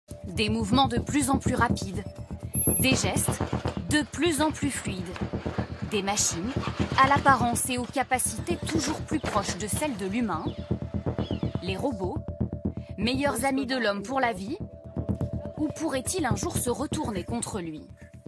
Des mouvements de plus en plus rapides, des gestes de plus en plus fluides, des machines à l'apparence et aux capacités toujours plus proches de celles de l'humain, les robots, meilleurs amis de l'homme pour la vie, ou pourrait-il un jour se retourner contre lui?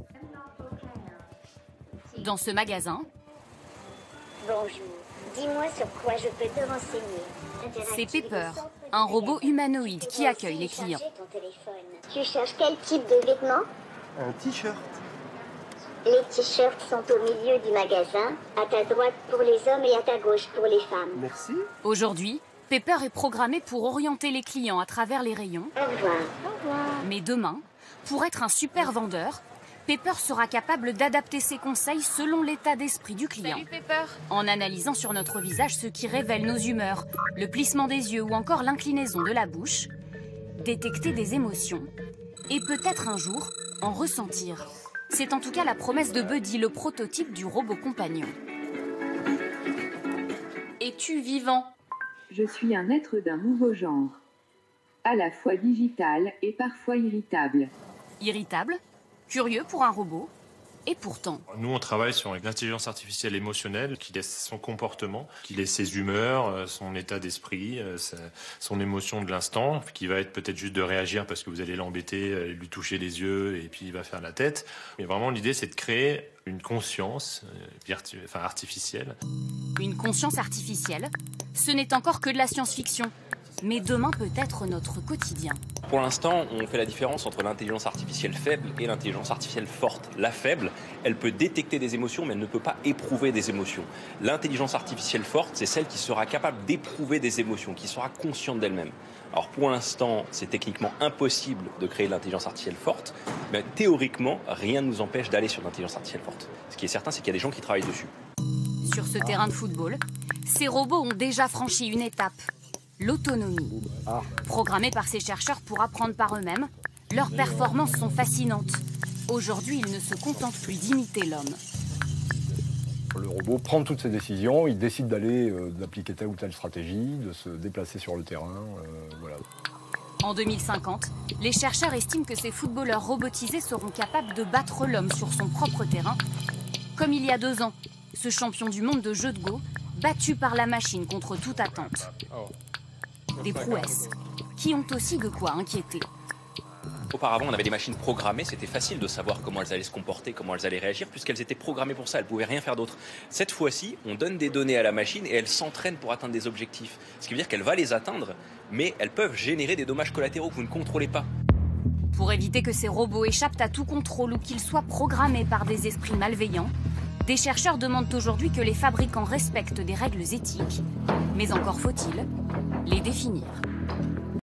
Dans ce magasin, Bonjour, dis-moi sur quoi je peux te renseigner. c'est Pepper, un robot humanoïde qui accueille les clients. Tu cherches quel type de vêtements? Un t-shirt. Les t-shirts sont au milieu du magasin, à ta droite pour les hommes et à ta gauche pour les femmes. Merci. Aujourd'hui, Pepper est programmé pour orienter les clients à travers les rayons. Au revoir. Au revoir. Mais demain, pour être un super vendeur, Pepper sera capable d'adapter ses conseils selon l'état d'esprit du client. Salut Pepper. En analysant sur notre visage ce qui révèle nos humeurs, le plissement des yeux ou encore l'inclinaison de la bouche, détecter des émotions et peut-être un jour en ressentir. C'est en tout cas la promesse de Buddy, le prototype du robot compagnon. Es-tu vivant? Je suis un être d'un nouveau genre, à la fois digital et parfois irritable. Irritable? Curieux pour un robot? Et pourtant, Nous, on travaille sur l'intelligence artificielle émotionnelle qui laisse son comportement, qui laisse ses humeurs, son état d'esprit, son émotion de l'instant, qui va être peut-être juste de réagir parce que vous allez l'embêter, lui toucher les yeux et puis il va faire la tête. Mais vraiment, l'idée, c'est de créer une conscience artificielle. une conscience artificielle, ce n'est encore que de la science-fiction. Mais demain peut être notre quotidien. Pour l'instant, on fait la différence entre l'intelligence artificielle faible et l'intelligence artificielle forte. La faible, elle peut détecter des émotions, mais elle ne peut pas éprouver des émotions. L'intelligence artificielle forte, c'est celle qui sera capable d'éprouver des émotions, qui sera consciente d'elle-même. Alors pour l'instant, c'est techniquement impossible de créer de l'intelligence artificielle forte, mais théoriquement, rien ne nous empêche d'aller sur l'intelligence artificielle forte. Ce qui est certain, c'est qu'il y a des gens qui travaillent dessus. Sur ce terrain de football, ces robots ont déjà franchi une étape. L'autonomie. Programmés par ces chercheurs pour apprendre par eux-mêmes, leurs performances sont fascinantes. Aujourd'hui, ils ne se contentent plus d'imiter l'homme. Le robot prend toutes ses décisions, il décide d'appliquer telle ou telle stratégie, de se déplacer sur le terrain, voilà. En 2050, les chercheurs estiment que ces footballeurs robotisés seront capables de battre l'homme sur son propre terrain, comme il y a 2 ans, ce champion du monde de jeu de go, battu par la machine contre toute attente. Des prouesses qui ont aussi de quoi inquiéter. Auparavant, on avait des machines programmées, c'était facile de savoir comment elles allaient se comporter, comment elles allaient réagir, puisqu'elles étaient programmées pour ça, elles ne pouvaient rien faire d'autre. Cette fois-ci, on donne des données à la machine et elle s'entraîne pour atteindre des objectifs. Ce qui veut dire qu'elle va les atteindre, mais elles peuvent générer des dommages collatéraux que vous ne contrôlez pas. Pour éviter que ces robots échappent à tout contrôle ou qu'ils soient programmés par des esprits malveillants, des chercheurs demandent aujourd'hui que les fabricants respectent des règles éthiques, mais encore faut-il les définir.